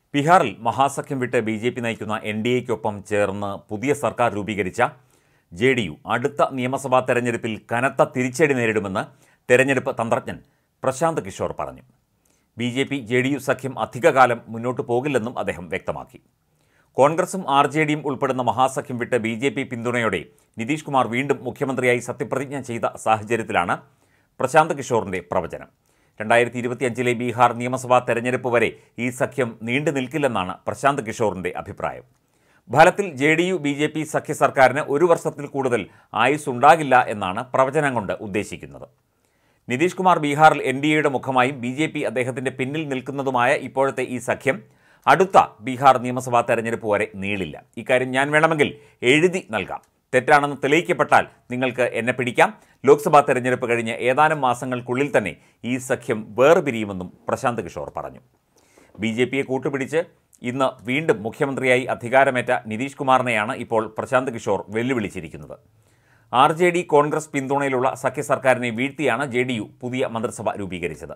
ബീഹാറിൽ മഹാസഖ്യം വിട്ട് ബി.ജെ.പി. നയിക്കുന്ന എൻ.ഡി.എയ്ക്കൊപ്പം ചേർന്ന് പുതിയ സർക്കാർ രൂപീകരിച്ച ജെ.ഡി.യു അടുത്ത നിയമസഭാ തെരഞ്ഞെടുപ്പിൽ കനത്ത തിരിച്ചടി നേരിടുമെന്ന് തെരഞ്ഞെടുപ്പ് തന്ത്രജ്ഞൻ പ്രശാന്ത് കിഷോർ പറഞ്ഞു. ബി.ജെ.പി. ജെ.ഡി.യു സഖ്യം അധികകാലം മുന്നോട്ടു പോകില്ലെന്നും അദ്ദേഹം വ്യക്തമാക്കി. കോൺഗ്രസും ആർ.ജെ.ഡിയും ഉൾപ്പെടുന്ന മഹാസഖ്യം വിട്ട് ബി.ജെ.പി. പിന്തുണയോടെ നിതീഷ് കുമാർ വീണ്ടും മുഖ്യമന്ത്രിയായി സത്യപ്രതിജ്ഞ ചെയ്ത സാഹചര്യത്തിലാണ് പ്രശാന്ത് കിഷോറിന്റെ പ്രവചനം. 2025 ബീഹാർ നിയമസഭാ തെരഞ്ഞെടുപ്പ് വരെ ഈ സഖ്യം നീണ്ടു നിൽക്കില്ലെന്നാണ് പ്രശാന്ത് കിഷോറിന്റെ അഭിപ്രായം. ഫലത്തിൽ ജെ.ഡി.യു ബി.ജെ.പി. സഖ്യ സർക്കാരിന് ഒരു വർഷത്തിൽ കൂടുതൽ ആയുസ് ഉണ്ടാകില്ല എന്നാണ് പ്രവചനം കൊണ്ട് ഉദ്ദേശിക്കുന്നത്. നിതീഷ് കുമാർ ബീഹാറിൽ എൻ.ഡി.എയുടെ മുഖമായും ബി.ജെ.പി. അദ്ദേഹത്തിന്റെ പിന്നിൽ നിൽക്കുന്നതുമായ ഇപ്പോഴത്തെ ഈ സഖ്യം അടുത്ത ബീഹാർ നിയമസഭാ തെരഞ്ഞെടുപ്പ് വരെ നീളില്ല. ഇക്കാര്യം ഞാൻ വേണമെങ്കിൽ എഴുതി നൽകാം. തെറ്റാണെന്ന് തെളിയിക്കപ്പെട്ടാൽ നിങ്ങൾക്ക് എന്നെ പിടിക്കാം. ലോക്സഭാ തെരഞ്ഞെടുപ്പ് കഴിഞ്ഞ് ഏതാനും മാസങ്ങൾക്കുള്ളിൽ തന്നെ ഈ സഖ്യം വേർപിരിയുമെന്നും പ്രശാന്ത് കിഷോർ പറഞ്ഞു. ബി.ജെ.പിയെ കൂട്ടുപിടിച്ച് ഇന്ന് വീണ്ടും മുഖ്യമന്ത്രിയായി അധികാരമേറ്റ നിതീഷ് കുമാറിനെയാണ് ഇപ്പോൾ പ്രശാന്ത് കിഷോർ വെല്ലുവിളിച്ചിരിക്കുന്നത്. ആർ.ജെ.ഡി. കോൺഗ്രസ് പിന്തുണയിലുള്ള സഖ്യ സർക്കാരിനെ വീഴ്ത്തിയാണ് ജെ.ഡി.യു പുതിയ മന്ത്രിസഭ രൂപീകരിച്ചത്.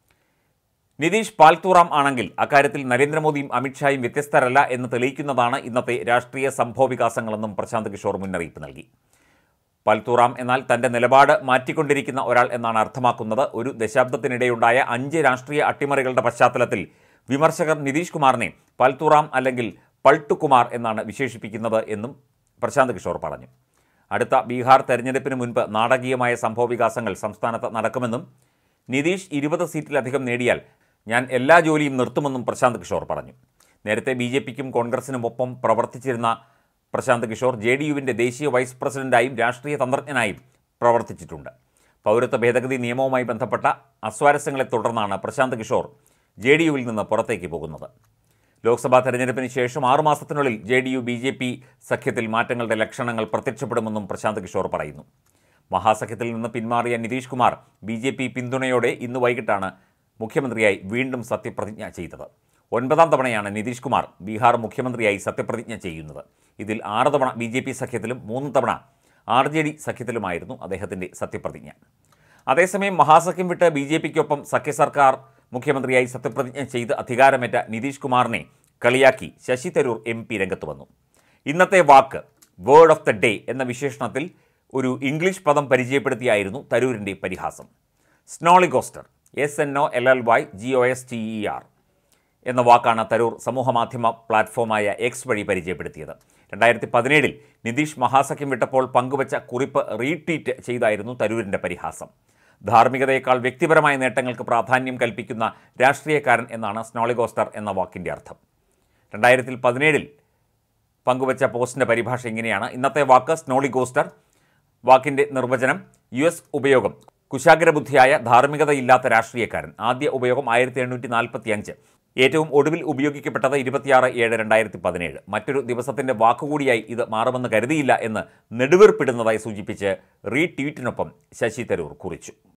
നിതീഷ് പാൽത്തൂറാം ആണെങ്കിൽ അക്കാര്യത്തിൽ നരേന്ദ്രമോദിയും അമിത്ഷായും വ്യത്യസ്തരല്ല എന്ന് തെളിയിക്കുന്നതാണ് ഇന്നത്തെ രാഷ്ട്രീയ സംഭവവികാസങ്ങളെന്നും പ്രശാന്ത് കിഷോർ മുന്നറിയിപ്പ് നൽകി. പാൽത്തൂറാം എന്നാൽ തന്റെ നിലപാട് മാറ്റിക്കൊണ്ടിരിക്കുന്ന ഒരാൾ എന്നാണ് അർത്ഥമാക്കുന്നത്. ഒരു ദശാബ്ദത്തിനിടെയുണ്ടായ 5 രാഷ്ട്രീയ അട്ടിമറികളുടെ പശ്ചാത്തലത്തിൽ വിമർശകർ നിതീഷ് കുമാറിനെ പാൽത്തൂറാം അല്ലെങ്കിൽ പൾട്ടുകുമാർ എന്നാണ് വിശേഷിപ്പിക്കുന്നത് എന്നും പ്രശാന്ത് കിഷോർ പറഞ്ഞു. അടുത്ത ബീഹാർ തെരഞ്ഞെടുപ്പിന് മുൻപ് നാടകീയമായ സംഭവവികാസങ്ങൾ സംസ്ഥാനത്ത് നടക്കുമെന്നും നിതീഷ് 20 സീറ്റിലധികം നേടിയാൽ ഞാൻ എല്ലാ ജോലിയും നിർത്തുമെന്നും പ്രശാന്ത് കിഷോർ പറഞ്ഞു. നേരത്തെ ബി.ജെ.പിക്കും കോൺഗ്രസിനുമൊപ്പം പ്രവർത്തിച്ചിരുന്ന പ്രശാന്ത് കിഷോർ ജെ.ഡി.യുവിൻ്റെ ദേശീയ വൈസ് പ്രസിഡന്റായും രാഷ്ട്രീയ തന്ത്രജ്ഞനായും പ്രവർത്തിച്ചിട്ടുണ്ട്. പൗരത്വ ഭേദഗതി നിയമവുമായി ബന്ധപ്പെട്ട അസ്വാരസ്യങ്ങളെ തുടർന്നാണ് പ്രശാന്ത് കിഷോർ ജെ.ഡി.യുവിൽ നിന്ന് പുറത്തേക്ക് പോകുന്നത്. ലോക്സഭാ തെരഞ്ഞെടുപ്പിന് ശേഷം 6 മാസത്തിനുള്ളിൽ ജെ.ഡി.യു ബി.ജെ.പി. സഖ്യത്തിൽ മാറ്റങ്ങളുടെ ലക്ഷണങ്ങൾ പ്രത്യക്ഷപ്പെടുമെന്നും പ്രശാന്ത് കിഷോർ പറയുന്നു. മഹാസഖ്യത്തിൽ നിന്ന് പിന്മാറിയ നിതീഷ് കുമാർ ബി.ജെ.പി. പിന്തുണയോടെ ഇന്ന് വൈകിട്ടാണ് മുഖ്യമന്ത്രിയായി വീണ്ടും സത്യപ്രതിജ്ഞ ചെയ്തത്. 9ാം തവണയാണ് നിതീഷ് കുമാർ ബീഹാർ മുഖ്യമന്ത്രിയായി സത്യപ്രതിജ്ഞ ചെയ്യുന്നത്. ഇതിൽ 6 തവണ ബി.ജെ.പി. സഖ്യത്തിലും 3 തവണ ആർ.ജെ.ഡി. സഖ്യത്തിലുമായിരുന്നു അദ്ദേഹത്തിൻ്റെ സത്യപ്രതിജ്ഞ. അതേസമയം മഹാസഖ്യം വിട്ട് ബി.ജെ.പിക്കൊപ്പം സഖ്യ സർക്കാർ മുഖ്യമന്ത്രിയായി സത്യപ്രതിജ്ഞ ചെയ്ത് അധികാരമേറ്റ നിതീഷ് കുമാറിനെ കളിയാക്കി ശശി തരൂർ MP രംഗത്ത് വന്നു. ഇന്നത്തെ വാക്ക് വേർഡ് ഓഫ് ദ ഡേ എന്ന വിശേഷണത്തിൽ ഒരു ഇംഗ്ലീഷ് പദം പരിചയപ്പെടുത്തിയായിരുന്നു തരൂരിൻ്റെ പരിഹാസം. സ്നോളിഗോസ്റ്റർ SNOLLYGOSTER എന്ന വാക്കാണ് തരൂർ സമൂഹമാധ്യമ പ്ലാറ്റ്ഫോമായ എക്സ് വഴി പരിചയപ്പെടുത്തിയത്. 2017 നിതീഷ് മഹാസഖ്യം വിട്ടപ്പോൾ പങ്കുവച്ച കുറിപ്പ് റീട്വീറ്റ് ചെയ്തായിരുന്നു തരൂരിൻ്റെ പരിഹാസം. ധാർമ്മികതയേക്കാൾ വ്യക്തിപരമായ നേട്ടങ്ങൾക്ക് പ്രാധാന്യം കൽപ്പിക്കുന്ന രാഷ്ട്രീയക്കാരൻ എന്നാണ് സ്നോളിഗോസ്റ്റർ എന്ന വാക്കിൻ്റെ അർത്ഥം. 2017 പങ്കുവച്ച പോസ്റ്റിൻ്റെ പരിഭാഷ ഇങ്ങനെയാണ്: ഇന്നത്തെ വാക്ക് സ്നോളിഗോസ്റ്റർ. വാക്കിൻ്റെ നിർവചനം: US ഉപയോഗം കുശാഗ്രബുദ്ധിയായ ധാർമ്മികതയില്ലാത്ത രാഷ്ട്രീയക്കാരൻ. ആദ്യ ഉപയോഗം 1845. ഏറ്റവും ഒടുവിൽ ഉപയോഗിക്കപ്പെട്ടത് 26/7/2017. മറ്റൊരു ദിവസത്തിൻ്റെ വാക്കുകൂടിയായി ഇത് മാറുമെന്ന് കരുതിയില്ല എന്ന് നെടുവീർപ്പിടുന്നതായി സൂചിപ്പിച്ച് റീട്വീറ്റിനൊപ്പം ശശി തരൂർ കുറിച്ചു.